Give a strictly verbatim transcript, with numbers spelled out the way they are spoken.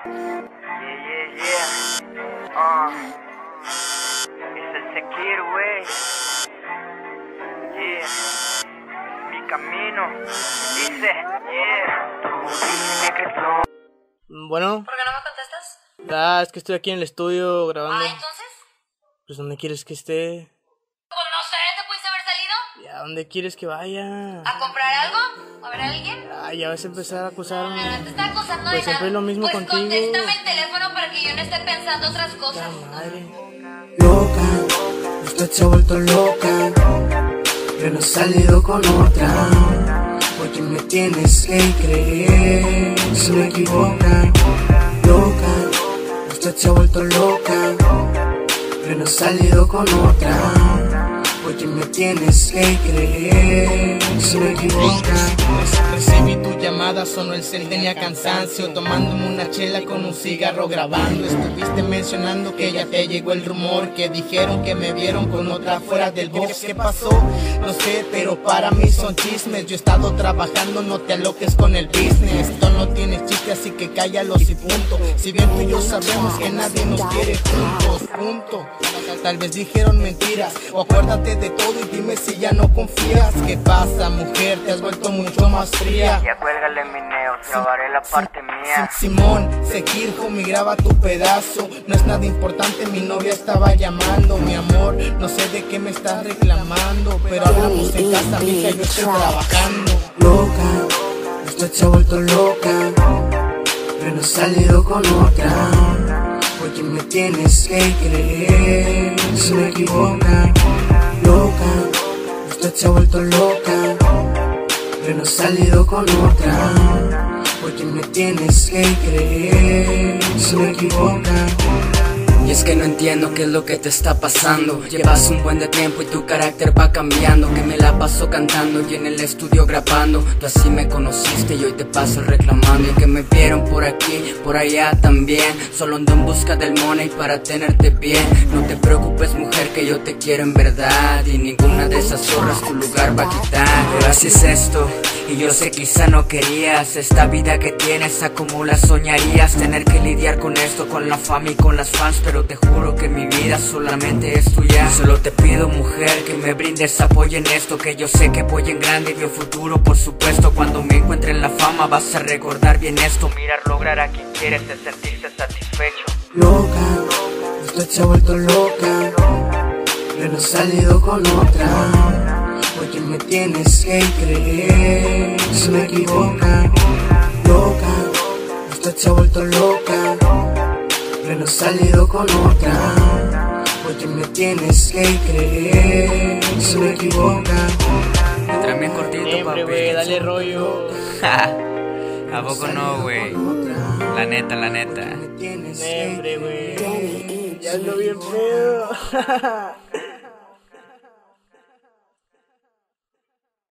Yeah, yeah, yeah. Uh, es el Sekir, wey. Yeah. Mi camino. Dice, yeah. Tú dime que flow. Bueno. ¿Por qué no me contestas? Ah, es que estoy aquí en el estudio grabando. Ah, ¿entonces? Pues ¿dónde quieres que esté? Pues no sé, ¿te pudiste haber salido? ¿Y a dónde quieres que vaya? ¿A comprar algo? ¿A ver a alguien? Ah, ya vas a empezar a acusarme. No, no te está acusando Pues de siempre nada. es lo mismo pues contigo. contéstame el teléfono para que yo no esté pensando otras cosas. La madre. Loca, usted se ha vuelto loca. Yo no he salido con otra. Porque me tienes que creer. Se me equivoca. Loca, usted se ha vuelto loca. Yo no he salido con otra. Porque me tienes que creer. Se me equivoca. Recibí tu llamada, sonó el cel, tenía cansancio, tomándome una chela con un cigarro grabando. Estuviste mencionando que ya te llegó el rumor, que dijeron que me vieron con otra fuera del box. ¿Qué pasó? No sé, pero para mí son chismes. Yo he estado trabajando, no te aloques con el business. Esto no tiene chiste, así que cállalos y punto. Si bien tú y yo sabemos que nadie nos quiere juntos, punto. Tal vez dijeron mentiras, o acuérdate de todo y dime si ya no confías. ¿Qué pasa, mujer? Te has vuelto mucho más fría. Ya cuélgale mi neo, grabaré la parte mía. Simón, Sekir, homie, graba tu pedazo. No es nada importante, mi novia estaba llamando. Mi amor, no sé de qué me estás reclamando, pero hablamos en casa, mija, yo estoy trabajando. Loca, usted se ha vuelto loca. Yo no he salido con otra. Porque me tienes que creer. Se me equivoca. Loca, usted se ha vuelto loca. Yo no he salido con otra. Porque me tienes que creer. Se me equivoca. Y es que no entiendo qué es lo que te está pasando. Llevas un buen de tiempo y tu carácter va cambiando. Que me la paso cantando y en el estudio grabando. Tú así me conociste y hoy te paso reclamando. Y que me vieron por aquí, por allá también. Solo ando en busca del money para tenerte bien. No te preocupes, mujer, que yo te quiero en verdad. Y ninguna de esas zorras tu lugar va a quitar. Pero así es esto, y yo sé quizá no querías. Esta vida que tienes a como la soñarías. Tener que lidiar con esto, con la fama y con las fans. Pero te juro que mi vida solamente es tuya. Solo te pido, mujer, que me brindes apoyo en esto. Que yo sé que voy en grande y veo futuro, por supuesto. Cuando me encuentre en la fama vas a recordar bien esto. Mira, lograr a quien quieres es sentirse satisfecho. Loca, usted se ha vuelto loca. Yo no he salido con otra. Porque me tienes que creer. Se me equivoca. Loca, usted se ha vuelto loca. Yo no he salido con otra. Porque me tienes que creer. Se me equivoca. Entra bien cortito, Siempre, papi. güey, dale rollo. ¿A poco no, güey? La neta, la neta. Siempre, güey. Ya ando bien pedo.